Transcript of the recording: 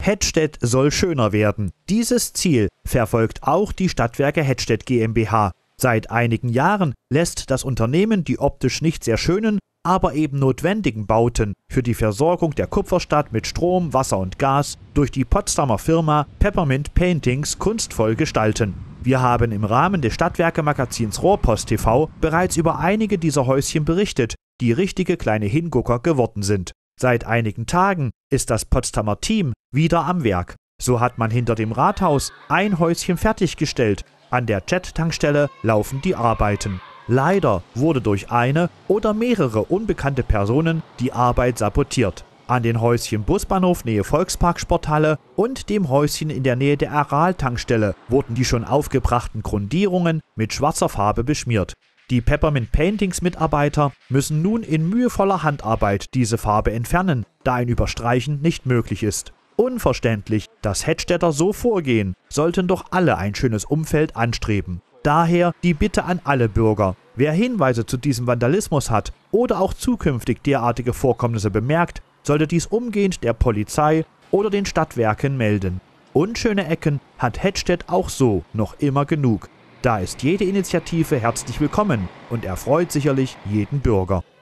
Hettstedt soll schöner werden. Dieses Ziel verfolgt auch die Stadtwerke Hettstedt GmbH. Seit einigen Jahren lässt das Unternehmen die optisch nicht sehr schönen, aber eben notwendigen Bauten für die Versorgung der Kupferstadt mit Strom, Wasser und Gas durch die Potsdamer Firma Peppermint Paintings kunstvoll gestalten. Wir haben im Rahmen des Stadtwerke-Magazins Rohrpost TV bereits über einige dieser Häuschen berichtet, die richtige kleine Hingucker geworden sind. Seit einigen Tagen ist das Potsdamer Team wieder am Werk. So hat man hinter dem Rathaus ein Häuschen fertiggestellt. An der Jet-Tankstelle laufen die Arbeiten. Leider wurde durch eine oder mehrere unbekannte Personen die Arbeit sabotiert. An den Häuschen Busbahnhof Nähe Volkspark Sporthalle und dem Häuschen in der Nähe der Aral-Tankstelle wurden die schon aufgebrachten Grundierungen mit schwarzer Farbe beschmiert. Die Peppermint Paintings Mitarbeiter müssen nun in mühevoller Handarbeit diese Farbe entfernen, da ein Überstreichen nicht möglich ist. Unverständlich, dass Hettstädter so vorgehen, sollten doch alle ein schönes Umfeld anstreben. Daher die Bitte an alle Bürger: Wer Hinweise zu diesem Vandalismus hat oder auch zukünftig derartige Vorkommnisse bemerkt, sollte dies umgehend der Polizei oder den Stadtwerken melden. Unschöne Ecken hat Hettstedt auch so noch immer genug. Da ist jede Initiative herzlich willkommen und erfreut sicherlich jeden Bürger.